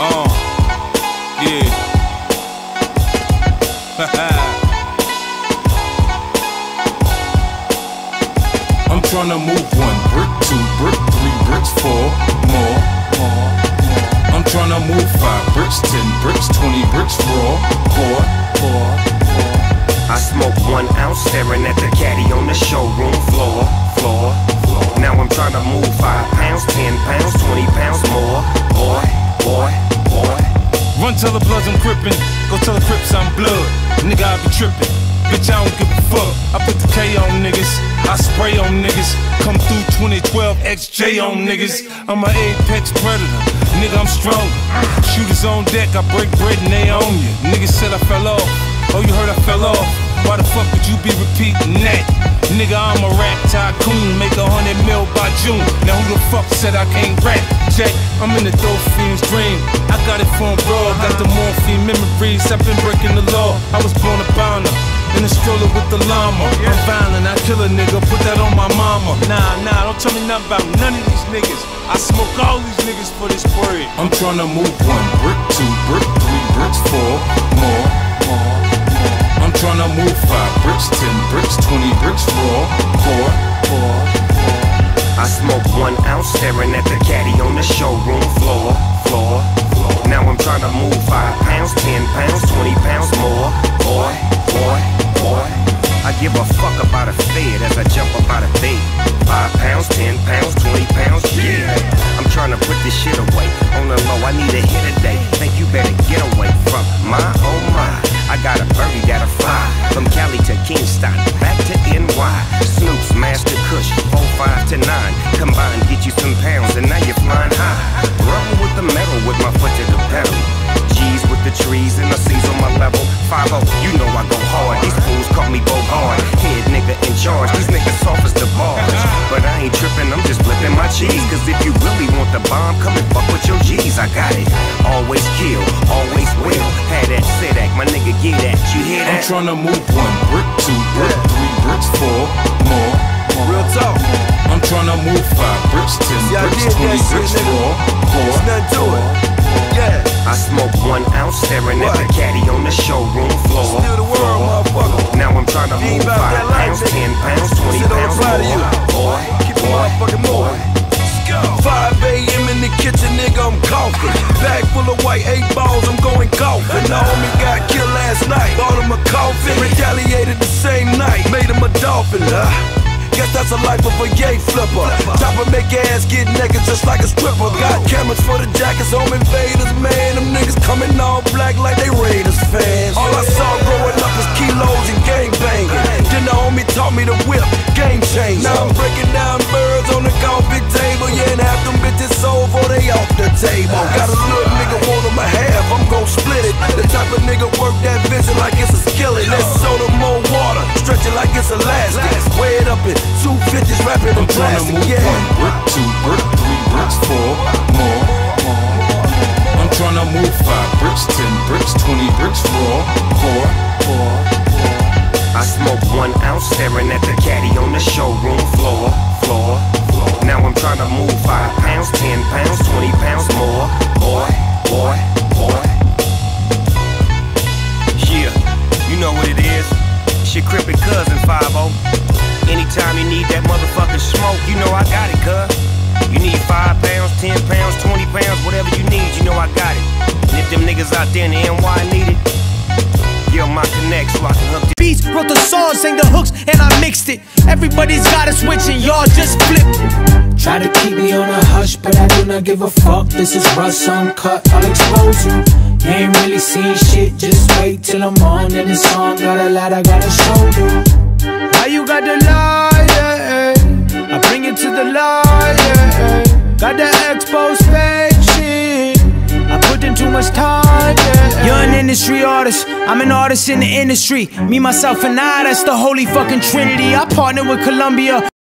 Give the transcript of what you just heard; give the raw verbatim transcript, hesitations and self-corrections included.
Uh, yeah. I'm tryna move one brick, two brick, three bricks, four more, more, more. I'm tryna move five bricks, ten bricks, twenty bricks, raw, four, four, four. I smoke one ounce, staring at the caddy on the showroom floor, floor, floor. Now I'm tryna move five pounds, ten pounds, twenty pounds more, boy, boy, boy. Run tell the Bloods I'm crippin', go tell the Crips I'm blood. Nigga, I be trippin', bitch I don't give a fuck. I put the K on niggas, I spray on niggas. Come through twenty twelve X J on niggas. I'm an apex predator, nigga I'm strong. Shooters on deck, I break bread and they own you. Niggas said I fell off, oh you heard I fell off. Why the fuck would you be repeating that? Nigga, I'm a rap tycoon, make a hundred mil by June. Now who the fuck said I can't rap? Jack, I'm in the dope fiend's dream. I got it from abroad, got the morphine memories. I've been breaking the law, I was born a bounder. In a stroller with the llama. I'm violent, I kill a nigga, put that on my mama. Nah, nah, don't tell me nothing about none of these niggas. I smoke all these niggas for this bread. I'm tryna move one brick, two brick, three bricks, four more, more, more. I'm tryna move five bricks, ten bricks, twenty bricks, raw, four, four, four. I smoke one ounce, staring at the caddy on the showroom floor, floor, floor. Now I'm tryna move five pounds, ten pounds, twenty pounds more, boy, boy, boy. I give a fuck about a fed as I jump up out of bed. Five pounds, ten pounds, twenty pounds, yeah. I'm tryna put this shit away. On the low, I need a hit a day. Think you better get away from my, oh my. I got a birdie that'll fly from Cali to Kingston, back to N Y. Snoop's Master Kush, four, five to nine. Combine, get you some pounds, and now you're flying high. Rubbing with the metal with my foot to the pedal. G's with the trees and the C's on my level. five oh, you know I go hard. These fools call me Bogard. Head nigga in charge, these niggas soft as the bars. But I ain't tripping, I'm just flipping my cheese. Cause if you really want the bomb, come and fuck with your G's. I got it. Always kill, always will. Had that sit act, my nigga get at. You hear that? I'm tryna move one brick, two brick, three bricks, four more, more. Real talk. I'm tryna move five bricks, ten yeah, bricks, twenty bricks, raw, four, There's nothing to it. Yeah. I smoke one ounce, staring what? at the caddy on the showroom floor. Still the world, motherfucker. Now I'm tryna move five pounds, ten pounds, twenty pounds more. Boy, keep boy, on motherfucking moving. five A M in the kitchen, nigga, I'm coughing. Bag full of white eight balls, I'm going golfing. The homie got killed last night, bought him a coffin. Retaliated the same night, made him a dolphin. Uh, guess that's the life of a yay flipper. Chopper make your ass get naked just like a stripper. Got cameras for the jackets, home invaders, man. Them niggas coming all black like they Raiders fans. All I saw growing up was kilos and gang banging. Then the homie taught me to whip, game changer. Now I'm breaking down birds on the coffee table. Yeah, and half them bitches sold for they off the table. Got a little nigga want them a half, I'm gon' split it. The type of nigga work that vision like it's a skillet. Let's soda more water, stretch it like it's elastic. Weigh it up in two fifties, wrapping in plastic. Move Yeah. one brick, two brick, three bricks, four more, more. I'm tryna move five bricks, ten bricks, twenty bricks, raw, four, four, four. I smoke one ounce, staring at the caddy on the showroom floor, floor, floor. Now I'm tryna move five pounds, ten pounds, twenty pounds more. Boy, boy, boy. Yeah, you know what it is. It's your crippin' cousin five oh. Anytime you need that motherfucking smoke, you know I got it, cuz. You need five pounds, ten pounds, twenty pounds, whatever you need, you know I got it. And if them niggas out there in the N Y need it, yo, my connect so I can hook the beats, wrote the song, sang the hooks, and I mixed it. Everybody's got a switch and y'all just flipped it. Try to keep me on a hush, but I do not give a fuck. This is Russ Uncut, I'll expose you. You ain't really seen shit, just wait till I'm on. And this song got a lot I gotta show you. Why you got the lie, yeah, yeah. I bring it to the light, yeah, yeah. Got the expose fake shit. I put in too much time, yeah, yeah. You're an industry artist, I'm an artist in the industry. Me, myself, and I, that's the holy fucking trinity. I partner with Columbia.